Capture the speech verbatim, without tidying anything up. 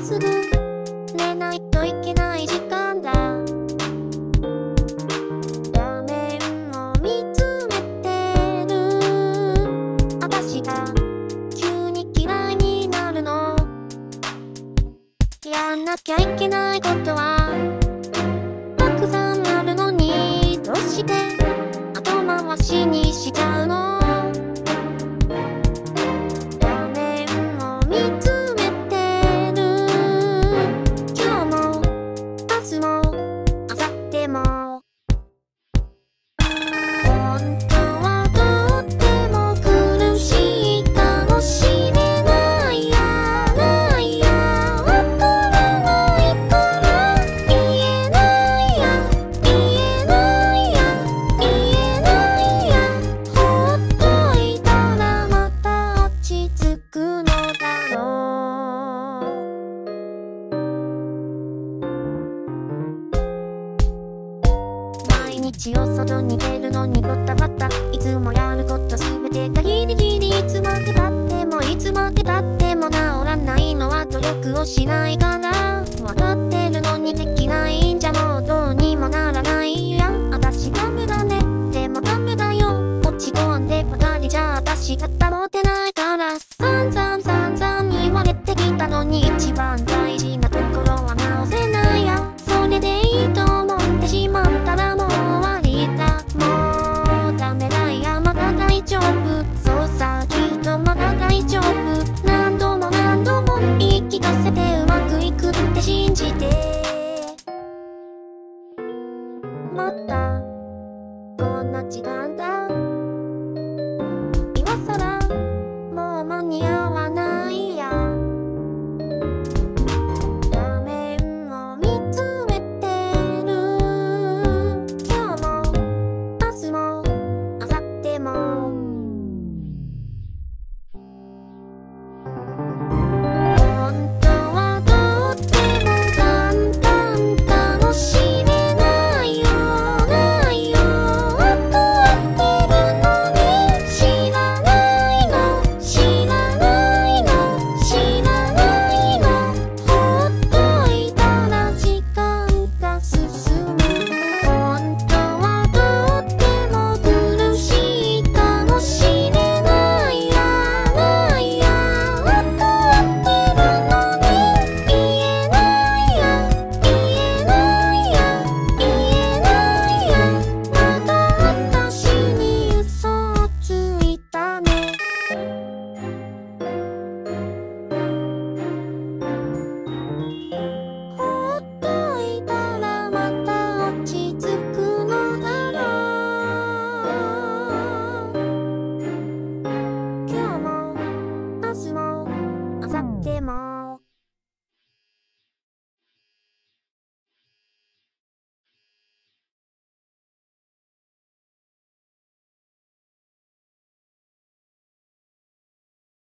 すぐ寝ないといけない時間だ。画面を見つめてる私が急に嫌いになるの。やんなきゃいけないことはたくさんあるのに、どうして後回しにしちゃうの。画面を見つめてる今日も明日も明後日も。本当はとっても苦しいかもしれないやないや、わからないから言えないや言えないや言えないや、ほっといたらまた落ち着くのだろう。毎日お外に出るのにバタバタ、いつもやることすべてがギリギリ、いつまでたってもいつまでたっても治らないのは努力をしないから。わかってるのにできないんじゃもうどうにもならない